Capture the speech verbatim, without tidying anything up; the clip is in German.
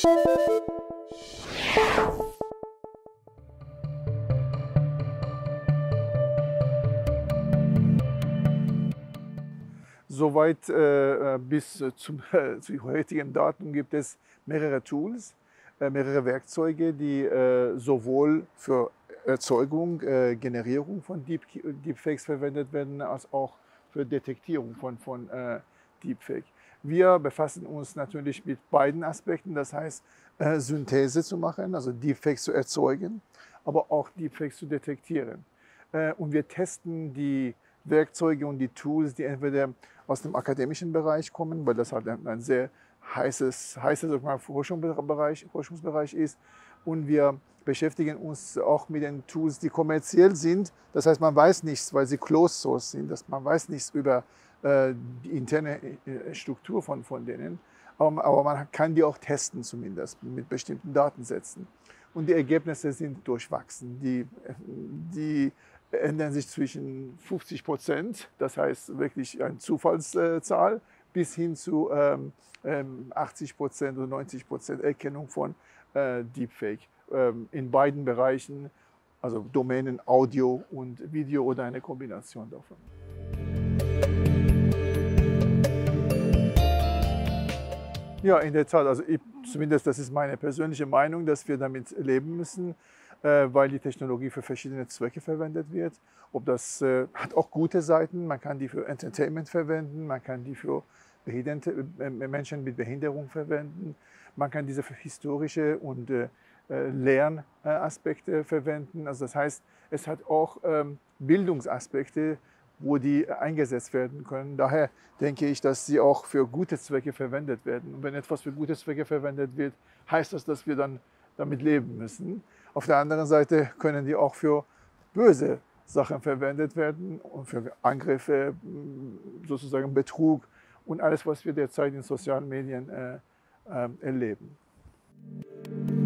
Soweit äh, bis zum, äh, zu heutigen Datum gibt es mehrere Tools, äh, mehrere Werkzeuge, die äh, sowohl für Erzeugung, äh, Generierung von Deep, Deepfakes verwendet werden, als auch für Detektierung von, von äh, Deepfake. Wir befassen uns natürlich mit beiden Aspekten, das heißt äh, Synthese zu machen, also Deepfakes zu erzeugen, aber auch Deepfakes zu detektieren. Äh, und wir testen die Werkzeuge und die Tools, die entweder aus dem akademischen Bereich kommen, weil das halt ein sehr heißes, heißer Forschungsbereich, Forschungsbereich ist. Und wir beschäftigen uns auch mit den Tools, die kommerziell sind. Das heißt, man weiß nichts, weil sie closed source sind. Dass man weiß nichts über äh, die interne Struktur von, von denen. Aber, aber man kann die auch testen zumindest mit bestimmten Datensätzen. Und die Ergebnisse sind durchwachsen. Die, die ändern sich zwischen fünfzig Prozent, das heißt wirklich eine Zufallszahl, bis hin zu ähm, achtzig Prozent oder neunzig Prozent Erkennung von äh, Deepfake ähm, in beiden Bereichen, also Domänen Audio und Video oder eine Kombination davon. Ja, in der Tat, also ich, zumindest das ist meine persönliche Meinung, dass wir damit leben müssen, äh, weil die Technologie für verschiedene Zwecke verwendet wird. Ob das äh, hat auch gute Seiten, man kann die für Entertainment verwenden, man kann die für behinderte, äh, Menschen mit Behinderung verwenden, man kann diese für historische und äh, Lernaspekte verwenden. Also das heißt, es hat auch ähm, Bildungsaspekte, wo die eingesetzt werden können. Daher denke ich, dass sie auch für gute Zwecke verwendet werden. Und wenn etwas für gute Zwecke verwendet wird, heißt das, dass wir dann damit leben müssen. Auf der anderen Seite können die auch für böse Sachen verwendet werden und für Angriffe, sozusagen Betrug und alles, was wir derzeit in sozialen Medien äh, äh, erleben.